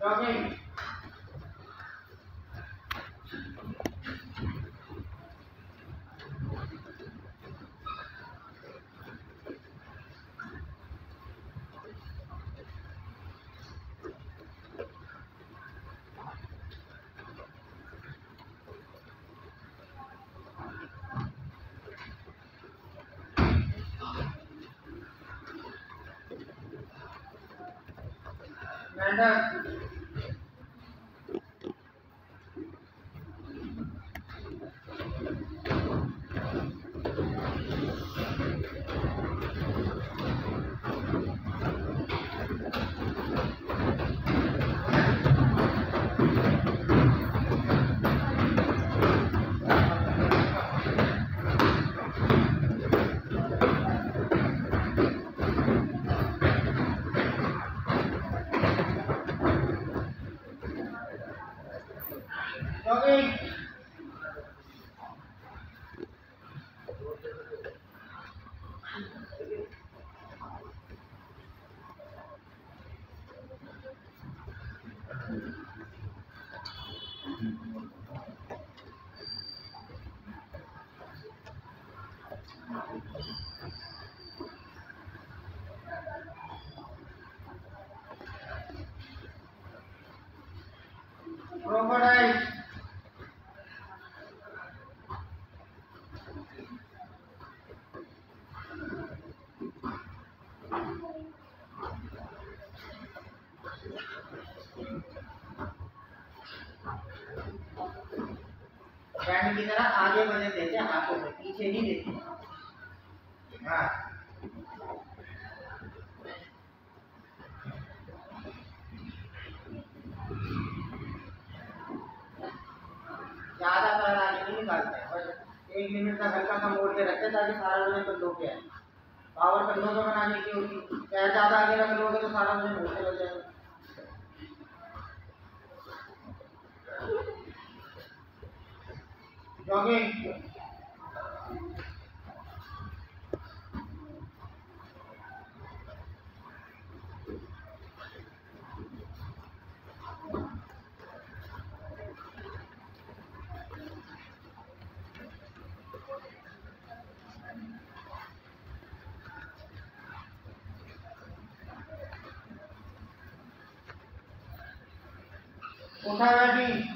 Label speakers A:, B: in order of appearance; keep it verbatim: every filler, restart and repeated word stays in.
A: Jogging मेंढक jogging crocodile band की तरह आगे बढ़ने देते हैं, हाथों में पीछे नहीं देते। हाँ ज्यादा पैर आगे नहीं निकालते हैं, बस एक लिमिट का हल्का सा मोड़ के रखते हैं ताकि सारा वजन कंधों पे आए। पावर कंधों पे बनाने की होती, पैर ज्यादा आगे रख लोगे तो सारा वजन मोड़ पे लग जाएगा। जॉगिंग उठा बैठी